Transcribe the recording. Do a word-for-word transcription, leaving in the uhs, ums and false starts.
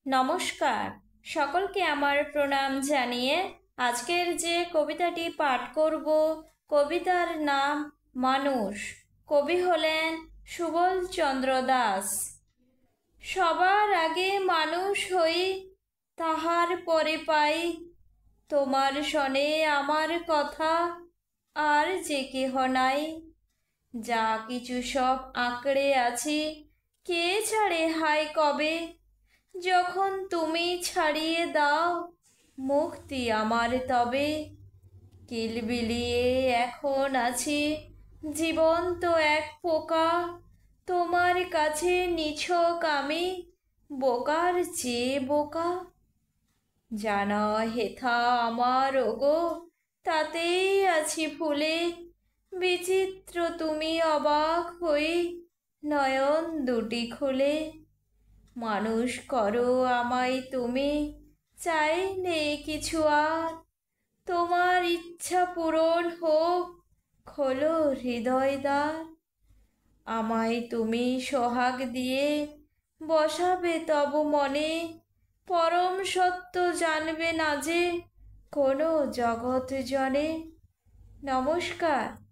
নমস্কার, সকলকে আমার প্রণাম জানিয়ে আজকের যে কবিতাটি পাঠ করব, কবিতার নাম মানুষ। কবি হলেন সুবল চন্দ্র দাস। সবার আগে মানুষ হই, তাহার পরে পাই তোমার শনে আমার কথা, আর যে কেহ নাই। যা কিছু সব আঁকড়ে আছি, কে ছাড়ে হায় কবে, যখন তুমি ছাড়িয়ে দাও মুক্তি আমার তবে। কিলবিলিয়ে এখন আছি জীবন্ত এক পোকা, তোমার কাছে নিছক আমি বোকার চেয়ে বোকা। জানা হেথা আমার ওগো, তাতেই আছি ফুলে, বিচিত্র তুমি অবাক হই নয়ন দুটি খুলে। মানুষ করো আমায় তুমি, চাই নেই কিছু আর, তোমার ইচ্ছা পূরণ হোক, খোলো হৃদয় দ্বার। আমায় তুমি সোহাগ দিয়ে বসাবে তব মনে, পরম সত্য জানবে না যে কোনো জগৎ জনে। নমস্কার।